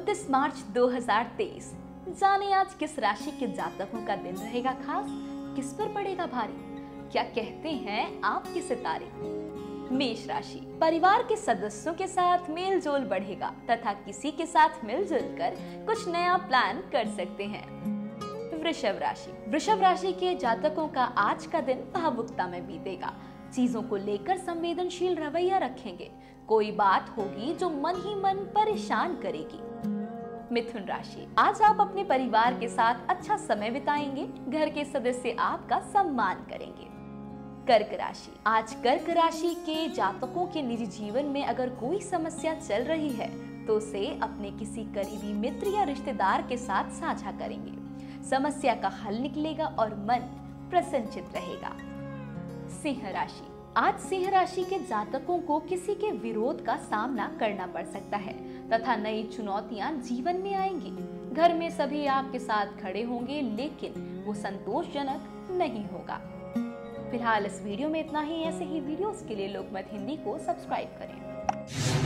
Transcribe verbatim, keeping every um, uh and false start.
उनतीस मार्च दो हज़ार तेईस। जाने आज किस राशि के जातकों का दिन रहेगा खास, किस पर पड़ेगा भारी, क्या कहते हैं आपके सितारे। मेष राशि, परिवार के सदस्यों के साथ मेल जोल बढ़ेगा तथा किसी के साथ मिलजुल कर कुछ नया प्लान कर सकते हैं। वृषभ राशि, वृषभ राशि के जातकों का आज का दिन भावुकता में बीतेगा। चीजों को लेकर संवेदनशील रवैया रखेंगे। कोई बात होगी जो मन ही मन परेशान करेगी। मिथुन राशि, आज आप अपने परिवार के साथ अच्छा समय बिताएंगे। घर के सदस्य आपका सम्मान करेंगे। कर्क राशि, आज कर्क राशि के जातकों के निजी जीवन में अगर कोई समस्या चल रही है तो उसे अपने किसी करीबी मित्र या रिश्तेदार के साथ साझा करेंगे। समस्या का हल निकलेगा और मन प्रसन्नचित रहेगा। सिंह राशि, आज सिंह राशि के जातकों को किसी के विरोध का सामना करना पड़ सकता है तथा नई चुनौतियां जीवन में आएंगी। घर में सभी आपके साथ खड़े होंगे लेकिन वो संतोषजनक नहीं होगा। फिलहाल इस वीडियो में इतना ही। ऐसे ही वीडियोस के लिए लोकमत हिंदी को सब्सक्राइब करें।